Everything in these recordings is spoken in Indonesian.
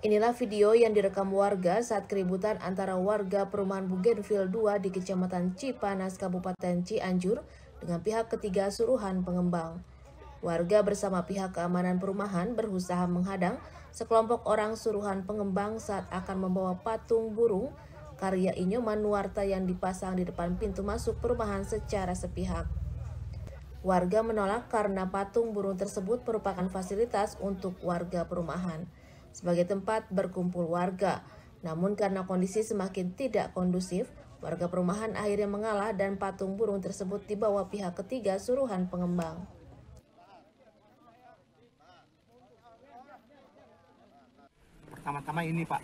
Inilah video yang direkam warga saat keributan antara warga perumahan Bougainville 2 di Kecamatan Cipanas, Kabupaten Cianjur dengan pihak ketiga suruhan pengembang. Warga bersama pihak keamanan perumahan berusaha menghadang sekelompok orang suruhan pengembang saat akan membawa patung burung karya Inyoman Nuarta yang dipasang di depan pintu masuk perumahan secara sepihak. Warga menolak karena patung burung tersebut merupakan fasilitas untuk warga perumahan sebagai tempat berkumpul warga. Namun karena kondisi semakin tidak kondusif, warga perumahan akhirnya mengalah dan patung burung tersebut dibawa pihak ketiga suruhan pengembang. Pertama-tama ini Pak,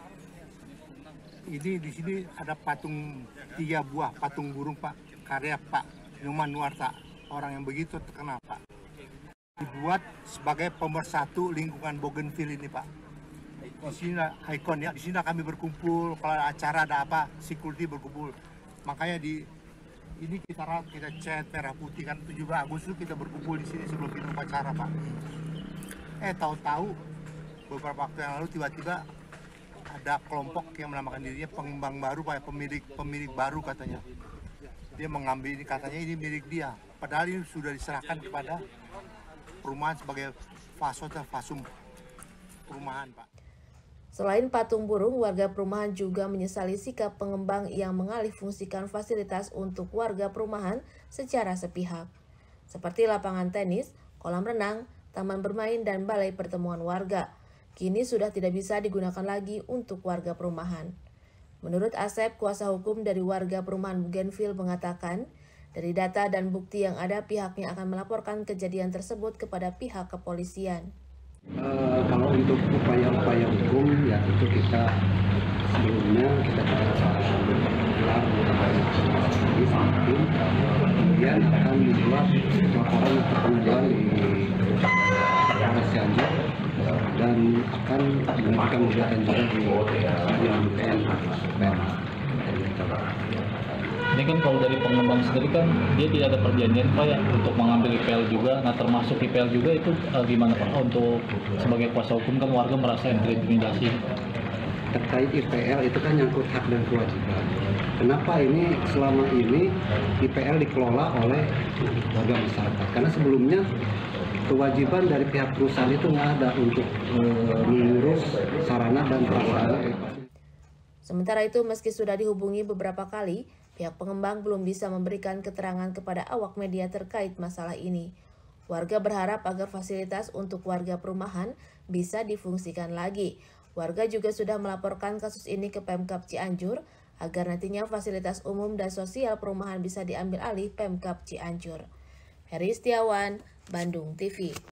ini di sini ada patung 3 buah patung burung Pak, karya Pak Inyoman Nuarta, orang yang begitu terkenal Pak. Dibuat sebagai pemersatu lingkungan Bougainville ini Pak. Di sini ikon ya, di sini kami berkumpul, kalau ada acara ada apa, security berkumpul. Makanya di ini kita cat merah putih kan 17 Agustus kita berkumpul di sini sebelum kita upacara Pak. Tahu-tahu beberapa waktu yang lalu tiba-tiba ada kelompok yang menamakan dirinya pengembang baru Pak, pemilik baru katanya. Dia mengambil ini, katanya ini milik dia. Padahal ini sudah diserahkan kepada perumahan sebagai fasum perumahan Pak. Selain patung burung, warga perumahan juga menyesali sikap pengembang yang mengalihfungsikan fasilitas untuk warga perumahan secara sepihak, seperti lapangan tenis, kolam renang, taman bermain, dan balai pertemuan warga. Kini sudah tidak bisa digunakan lagi untuk warga perumahan. Menurut Asep, kuasa hukum dari warga perumahan Bougainville mengatakan, dari data dan bukti yang ada, pihaknya akan melaporkan kejadian tersebut kepada pihak kepolisian. Kalau untuk upaya-upaya hukum, ya itu kita sebelumnya kita gelar di samping, kemudian akan dibuat laporan ke pengadilan di Polres Cianjur dan akan mengajukan gugatan juga di pengadilan PN. Ini kan kalau dari pengembang sendiri kan dia tidak ada perjanjian Pak ya untuk mengambil IPL juga. Nah termasuk IPL juga itu gimana Pak untuk sebagai kuasa hukum kan warga merasa terintimidasi. Terkait IPL itu kan nyangkut hak dan kewajiban. Kenapa ini selama ini IPL dikelola oleh warga masyarakat? Karena sebelumnya kewajiban dari pihak perusahaan itu nggak ada untuk mengurus sarana dan prasarana. Sementara itu, meski sudah dihubungi beberapa kali, pihak pengembang belum bisa memberikan keterangan kepada awak media terkait masalah ini. Warga berharap agar fasilitas untuk warga perumahan bisa difungsikan lagi. Warga juga sudah melaporkan kasus ini ke Pemkab Cianjur agar nantinya fasilitas umum dan sosial perumahan bisa diambil alih Pemkab Cianjur. Heri Setiawan, Bandung TV.